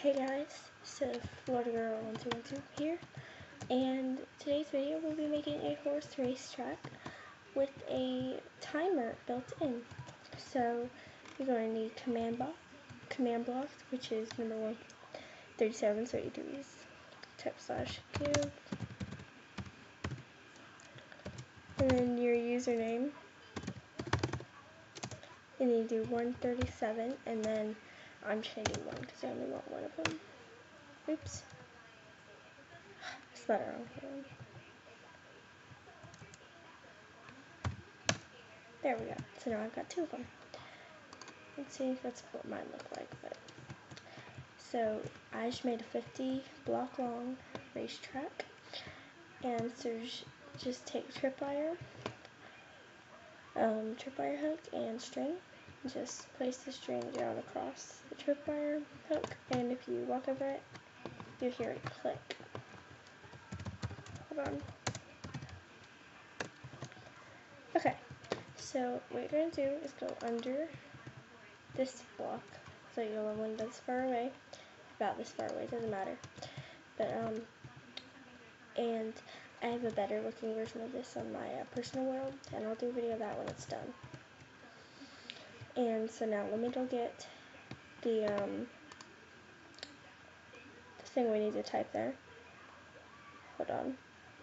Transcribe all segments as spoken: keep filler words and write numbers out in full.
Hey guys, so Florida Girl one two one two here, and today's video we'll be making a horse racetrack with a timer built in. So you're going to need command block, command blocks, which is number one, thirty-seven, so you do these, type slash give, and then your username, and you do one thirty-seven, and then I'm changing one because I only want one of them. Oops. Spelled it wrong. There we go. So now I've got two of them. Let's see if that's what mine look like. But so I just made a fifty block long racetrack, and so just take tripwire, um, tripwire hook and string. Just place the string down across the tripwire hook, and if you walk over it, you'll hear it click. Hold on. Okay, so what you're going to do is go under this block, so you'll have one this far away, about this far away, doesn't matter. But, um, and I have a better looking version of this on my uh, personal world, and I'll do a video of that when it's done. And so now let me go get the, um, the thing we need to type there. Hold on.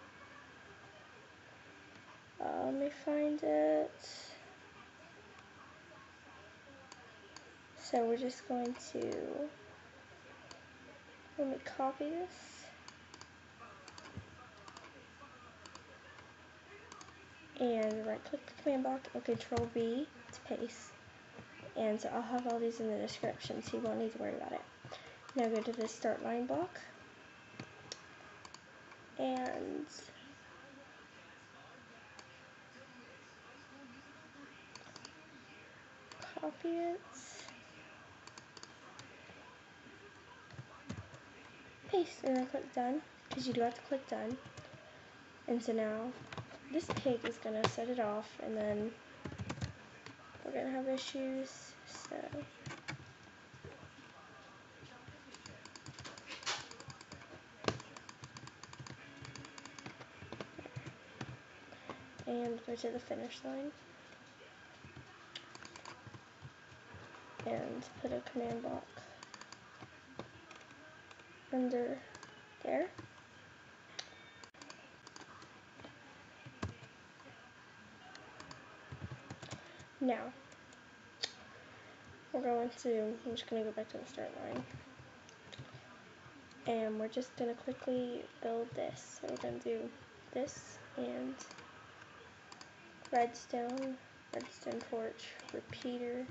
Uh, let me find it. So we're just going to, let me copy this. And right click the command block and control V to paste. And so I'll have all these in the description so you won't need to worry about it. Now go to the start line block. And copy it. Paste, and then click done, because you do have to click done. And so now this pig is going to set it off, and then we're going to have issues. So and go to the finish line and put a command block under there. Now we're going to, I'm just going to go back to the start line, and we're just going to quickly build this. So we're going to do this and redstone, redstone torch, repeater,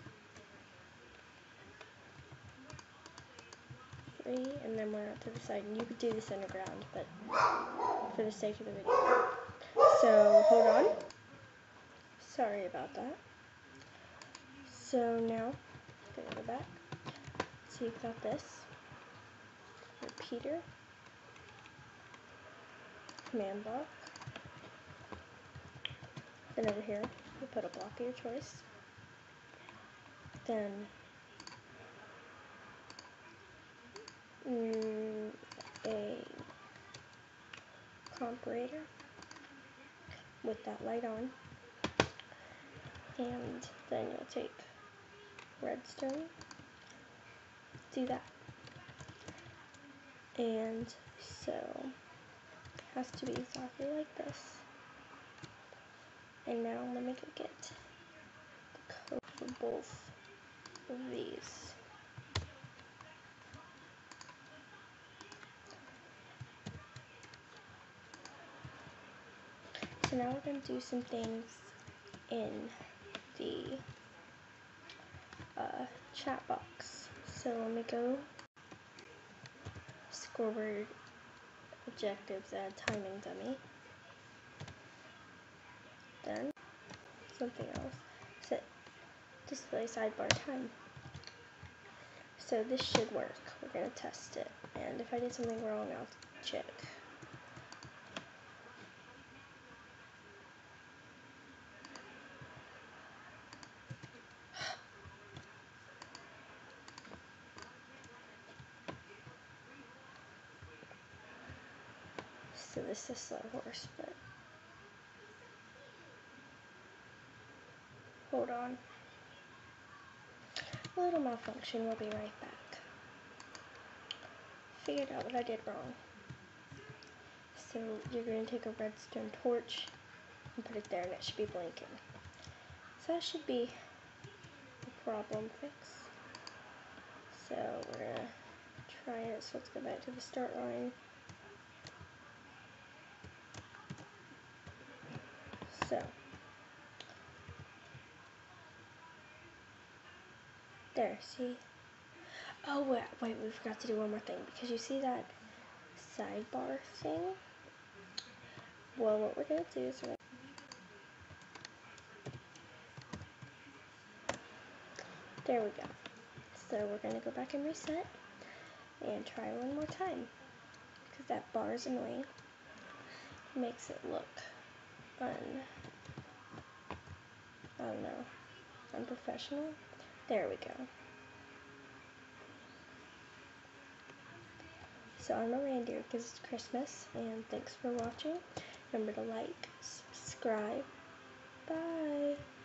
three, and then we're out to the side. And you could do this underground, but for the sake of the video. So hold on. Sorry about that. So now, gonna go back. So you've got this repeater, command block. Then over here, you put a block of your choice. Then mm, a comparator with that light on, and then you'll take redstone, do that, and so it has to be exactly like this. And now let me go get the code for both of these. So now we're going to do some things in the uh, chat box. So let me go scoreboard objectives, add timing dummy. Then something else. Set display sidebar time. So this should work. We're going to test it. And if I did something wrong, I'll check. So this is a slow horse, but hold on. A little malfunction, we'll be right back. Figured out what I did wrong. So you're going to take a redstone torch and put it there, and it should be blinking. So that should be a problem fix. So we're going to try it, so let's go back to the start line. So, there, see? Oh, wait, wait, we forgot to do one more thing, because you see that sidebar thing? Well, what we're going to do is we're gonna there we go. So we're going to go back and reset and try one more time, because that bar is annoying. It makes it look un, I don't know, unprofessional. There we go. So I'm a reindeer because it's Christmas, and thanks for watching. Remember to like, subscribe. Bye.